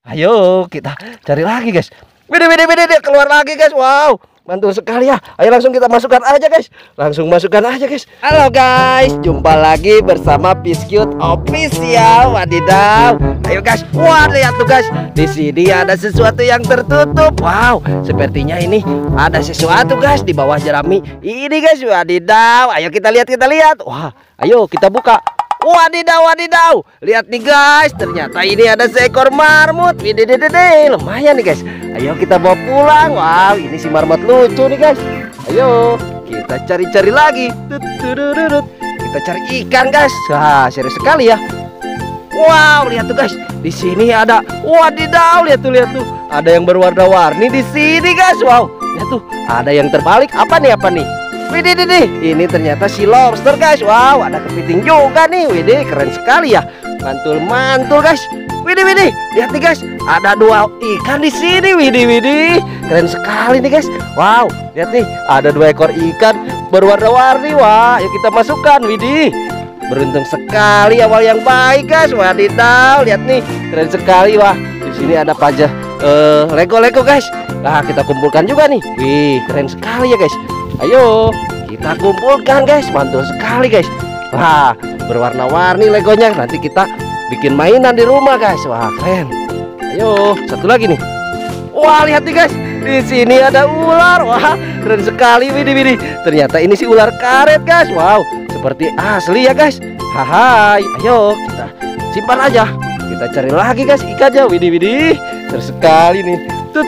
Ayo kita cari lagi guys. Widih, keluar lagi guys. Wow, mantul sekali ya. Ayo langsung kita masukkan aja guys. Langsung masukkan aja guys. Halo guys, jumpa lagi bersama Biscuit Official. Wadidaw. Ayo guys. Wah, lihat tuh guys. Di sini ada sesuatu yang tertutup. Wow, sepertinya ini ada sesuatu guys di bawah jerami ini guys. Wadidaw. Ayo kita lihat. Wah, ayo kita buka. Wadidaw. Lihat nih guys, ternyata ini ada seekor marmut. Widih, lumayan nih guys. Ayo kita bawa pulang. Wow, ini si marmut lucu nih guys. Ayo kita cari-cari lagi. Kita cari ikan guys. Wah, serius sekali ya. Wow, lihat tuh guys. Di sini ada. Wadidaw, lihat tuh. Ada yang berwarna-warni di sini guys. Wow, lihat tuh. Ada yang terbalik. Apa nih? Widih, ini ternyata si lobster guys. Wow, ada kepiting juga nih. Widih, keren sekali ya. Mantul guys. Widih, lihat nih guys. Ada 2 ikan di sini. Widih, keren sekali nih guys. Wow, lihat nih. Ada 2 ekor ikan berwarna-warni. Wah, yuk kita masukkan. Widih, beruntung sekali awal yang baik guys. Wadidaw, lihat nih. Keren sekali. Wah, di sini ada pajak Lego guys. Nah, kita kumpulkan juga nih. Wih, keren sekali ya guys. Ayo kita kumpulkan guys. Mantul sekali guys. Wah, berwarna-warni legonya. Nanti kita bikin mainan di rumah guys. Wah, keren. Ayo satu lagi nih. Wah, lihat nih guys. Di sini ada ular. Wah, keren sekali. Widih. Ternyata ini si ular karet guys. Wow, seperti asli ya guys. Hai. Ayo kita simpan aja. Kita cari lagi guys ikannya. Widih. Seru sekali nih.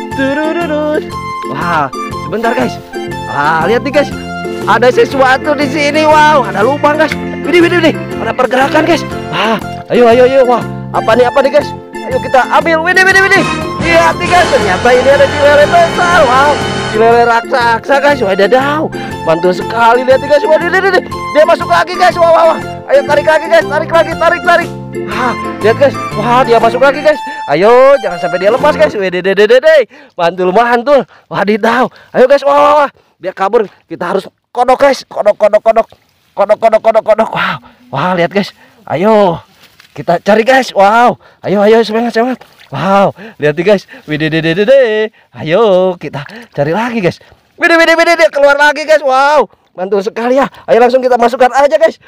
Wah, sebentar guys. Wah, lihat nih guys. Ada sesuatu di sini. Wow, ada lubang guys. Widih. Ada pergerakan guys. Wah, ayo. Wah, apa nih guys? Ayo kita ambil. Widih. Lihat nih guys. Ternyata ini ada cilele besar. Wow, cilele raksasa guys. Wadidaw. Mantul sekali. Lihat nih guys. Widih. Dia masuk lagi guys. Wah. Ayo tarik lagi guys. Tarik. Wah, lihat guys. Wah, dia masuk lagi guys. Ayo, jangan sampai dia lepas guys. Widih. Mantul. Wadidaw. Ayo guys. Wah. Dia kabur. Kita harus kodok guys. Kodok. Wow, lihat guys. Ayo kita cari guys. Wow, ayo semangat. Wow, lihat nih guys. Widih. Ayo kita cari lagi guys. Widih, dia keluar lagi guys. Wow, mantul sekali ya. Ayo langsung kita masukkan aja guys.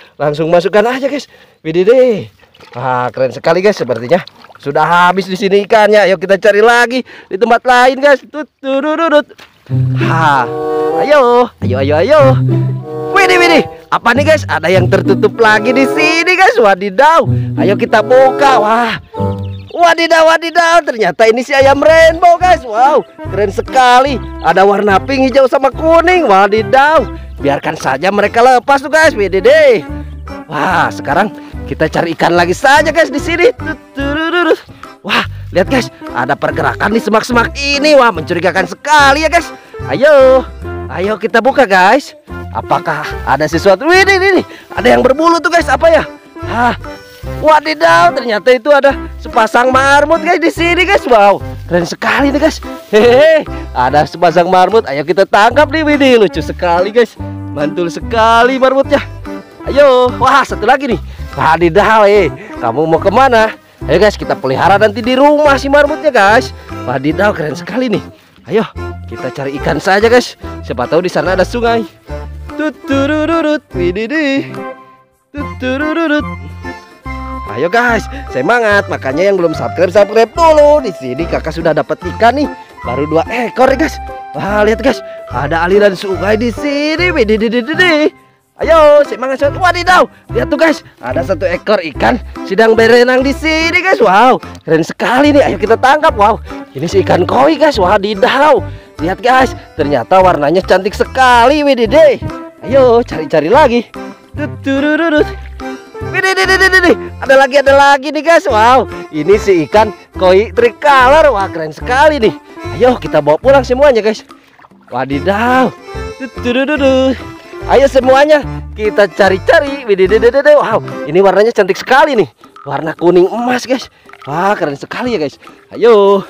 Widih. Wah, keren sekali guys. Sepertinya sudah habis di sini ikannya. Ayo kita cari lagi di tempat lain guys. Ayo. Widih. Apa nih guys? Ada yang tertutup lagi di sini guys. Wadidaw. Ayo kita buka. Wah. Wadidaw. Ternyata ini si ayam rainbow guys. Wow, keren sekali. Ada warna pink, hijau sama kuning. Wadidaw. Biarkan saja mereka lepas tuh guys. Widih. Wah, sekarang kita cari ikan lagi saja guys di sini. Wah, lihat guys. Ada pergerakan di semak-semak ini. Wah, mencurigakan sekali ya guys. Ayo kita buka guys. Apakah ada sesuatu? Widih. Ada yang berbulu tuh guys. Apa ya? Wadidaw, ternyata itu ada sepasang marmut guys di sini guys. Wow, keren sekali nih guys. Hehehe, ada sepasang marmut. Ayo kita tangkap nih. Widih, lucu sekali guys. Mantul sekali marmutnya. Ayo, wah satu lagi nih. Wadidaw, kamu mau kemana? Ayo guys, kita pelihara nanti di rumah si marmutnya guys. Wadidaw, keren sekali nih. Ayo kita cari ikan saja guys. Siapa tahu di sana ada sungai. Widih. Ayo guys, semangat. Makanya yang belum subscribe dulu. Di sini kakak sudah dapat ikan nih. Baru 2 ekor nih guys. Wah, lihat guys. Ada aliran sungai di sini. Widih. Ayo, semangat. Wadidaw. Lihat tuh guys. Ada 1 ekor ikan sedang berenang di sini guys. Wow, keren sekali nih. Ayo kita tangkap. Wow, ini si ikan koi guys. Wadidaw. Lihat guys. Ternyata warnanya cantik sekali. Widih. Ayo cari lagi. Widih. Ada lagi nih guys. Wow, ini si ikan koi tricolor. Wah, keren sekali nih. Ayo kita bawa pulang semuanya guys. Wadidaw. Ayo semuanya kita cari. Widih. Wow, ini warnanya cantik sekali nih. Warna kuning emas guys. Wah, keren sekali ya guys. Ayo.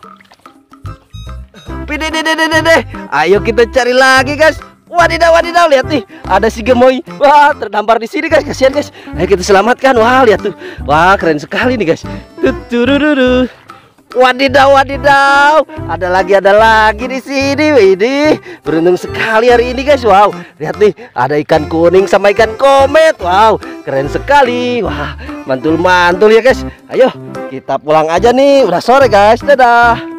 Widih. Ayo kita cari lagi guys. Wadidaw, lihat nih, ada si gemoy. Wah, terdampar di sini guys, kasihan guys. Ayo kita selamatkan. Wah, lihat tuh. Wah, keren sekali nih guys. Wadidaw, wadidaw. Ada lagi di sini. Widih, beruntung sekali hari ini guys. Wow, lihat nih, ada ikan kuning sama ikan komet. Wow, keren sekali. Wah, mantul-mantul ya guys. Ayo, kita pulang aja nih. Udah sore guys. Dadah.